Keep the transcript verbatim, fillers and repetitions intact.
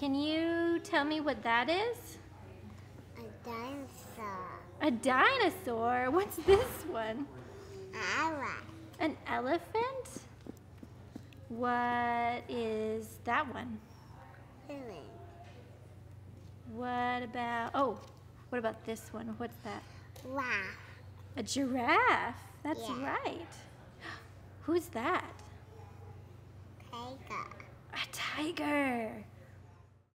Can you tell me what that is? A dinosaur. A dinosaur? What's this one? Elephant. An elephant? What is that one? Human. What about, oh, what about this one? What's that? Wow. A giraffe. That's Yeah. right. Who's that? Tiger. A tiger.